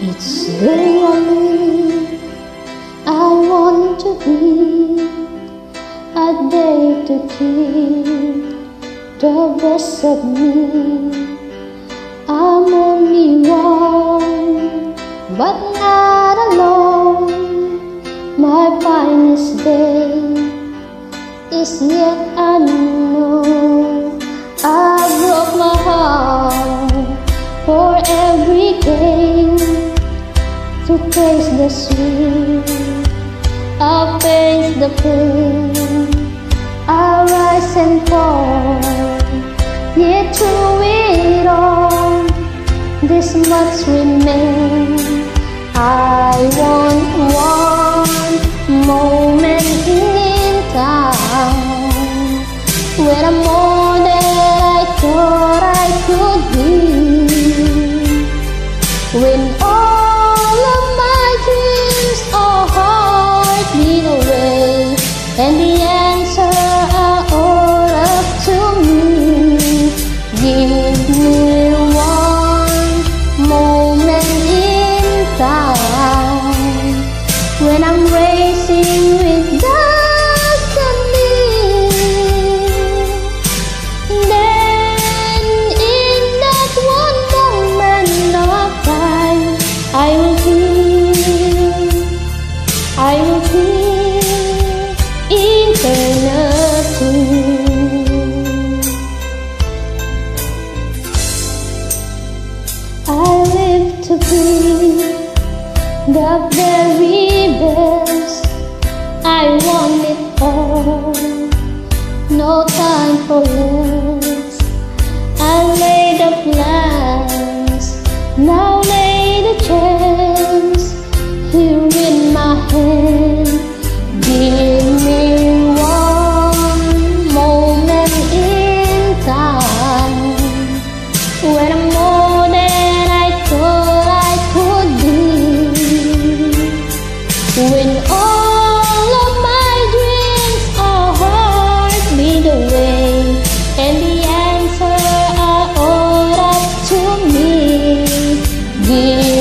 It's really I want to be a day to keep the best of me. I'm only one, but not alone. My finest day is yet unknown. I broke my heart for every day to taste the sweet, I face the pain, I rise and fall, yet through it all, this much remains. I want one moment in time when I'm more than I thought I could be, when all of my dreams are hard beat away, and the answer are all up to me. Give me one moment in time when I'm racing with destiny. Then in that one moment of time, I will feel eternity. I live to be the very best. I want it all, no time for less. I lay the plans, now lay the chance here in my hand. Give me one moment in time when I'm more than I thought I could be, when all of my dreams are hard beat away, and the answer are all up to me. Give